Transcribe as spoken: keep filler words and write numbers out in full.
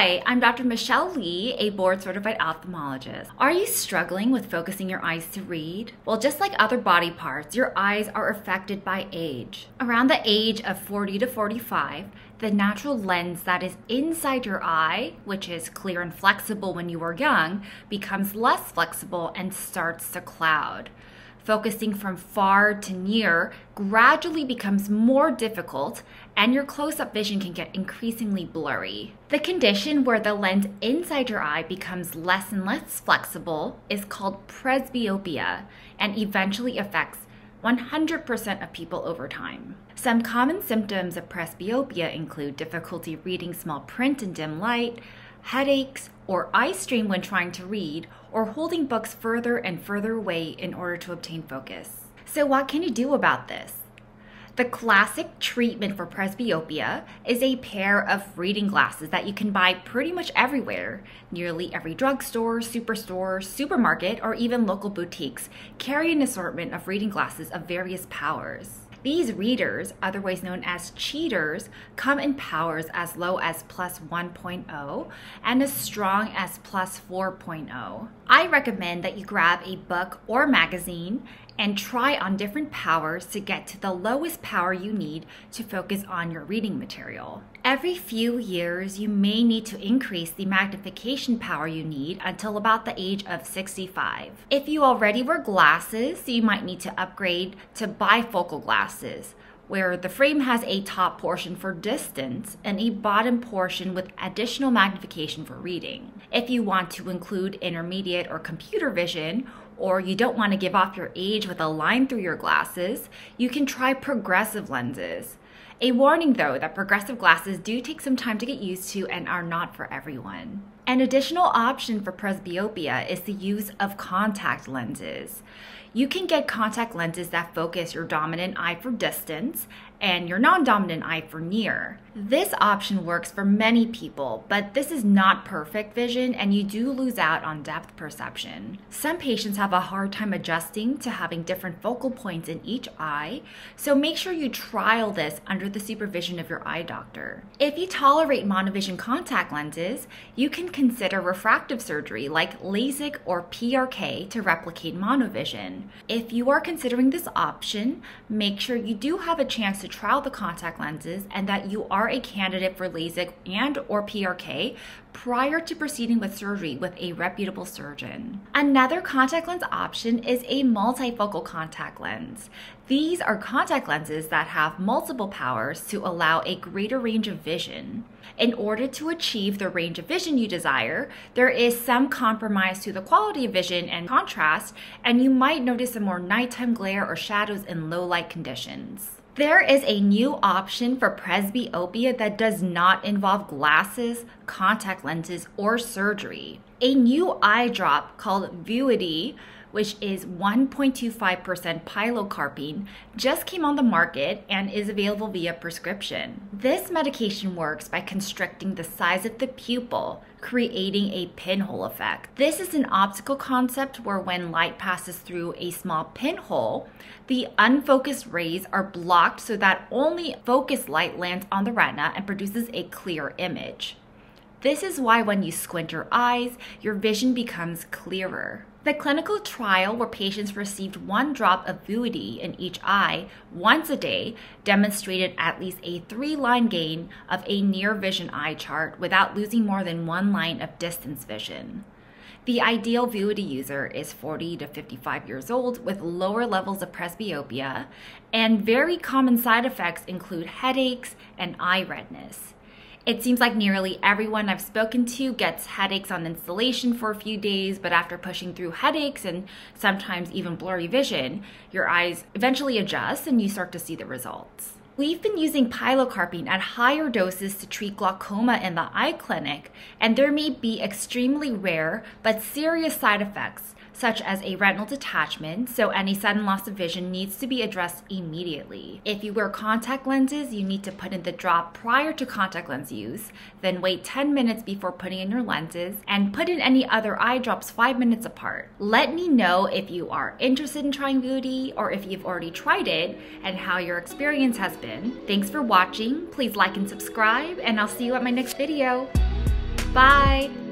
Hi, I'm Doctor Michelle Lee, a board-certified ophthalmologist. Are you struggling with focusing your eyes to read? Well, just like other body parts, your eyes are affected by age. Around the age of forty to forty-five, the natural lens that is inside your eye, which is clear and flexible when you were young, becomes less flexible and starts to cloud. Focusing from far to near gradually becomes more difficult, and your close-up vision can get increasingly blurry. The condition where the lens inside your eye becomes less and less flexible is called presbyopia and eventually affects one hundred percent of people over time. Some common symptoms of presbyopia include difficulty reading small print in dim light, headaches, or eye strain when trying to read, or holding books further and further away in order to obtain focus. So what can you do about this? The classic treatment for presbyopia is a pair of reading glasses that you can buy pretty much everywhere. Nearly every drugstore, superstore, supermarket, or even local boutiques carry an assortment of reading glasses of various powers. These readers, otherwise known as cheaters, come in powers as low as plus one point zero and as strong as plus four point zero. I recommend that you grab a book or magazine and try on different powers to get to the lowest power you need to focus on your reading material. Every few years, you may need to increase the magnification power you need until about the age of sixty-five. If you already wear glasses, you might need to upgrade to bifocal glasses, where the frame has a top portion for distance and a bottom portion with additional magnification for reading. If you want to include intermediate or computer vision, or you don't want to give off your age with a line through your glasses, you can try progressive lenses. A warning though, that progressive glasses do take some time to get used to and are not for everyone. An additional option for presbyopia is the use of contact lenses. You can get contact lenses that focus your dominant eye for distance and your non-dominant eye for near. This option works for many people, but this is not perfect vision and you do lose out on depth perception. Some patients have a hard time adjusting to having different focal points in each eye, so make sure you trial this under the supervision of your eye doctor. If you tolerate monovision contact lenses, you can consider refractive surgery like LASIK or P R K to replicate monovision. If you are considering this option, make sure you do have a chance to trial the contact lenses and that you are a candidate for LASIK and or P R K prior to proceeding with surgery with a reputable surgeon. Another contact lens option is a multifocal contact lens. These are contact lenses that have multiple powers to allow a greater range of vision. In order to achieve the range of vision you desire, there is some compromise to the quality of vision and contrast, and you might notice some more nighttime glare or shadows in low light conditions. There is a new option for presbyopia that does not involve glasses, contact lenses, or surgery. A new eye drop called Vuity, which is one point two five percent pilocarpine, just came on the market and is available via prescription. This medication works by constricting the size of the pupil, creating a pinhole effect. This is an optical concept where when light passes through a small pinhole, the unfocused rays are blocked so that only focused light lands on the retina and produces a clear image. This is why when you squint your eyes, your vision becomes clearer. The clinical trial where patients received one drop of Vuity in each eye once a day demonstrated at least a three-line gain of a near vision eye chart without losing more than one line of distance vision. The ideal Vuity user is forty to fifty-five years old with lower levels of presbyopia, and very common side effects include headaches and eye redness. It seems like nearly everyone I've spoken to gets headaches on installation for a few days, but after pushing through headaches and sometimes even blurry vision, your eyes eventually adjust and you start to see the results. We've been using pilocarpine at higher doses to treat glaucoma in the eye clinic, and there may be extremely rare but serious side effects, such as a retinal detachment, so any sudden loss of vision needs to be addressed immediately. If you wear contact lenses, you need to put in the drop prior to contact lens use, then wait ten minutes before putting in your lenses, and put in any other eye drops five minutes apart. Let me know if you are interested in trying Vuity or if you've already tried it and how your experience has been. Thanks for watching. Please like and subscribe, and I'll see you at my next video. Bye!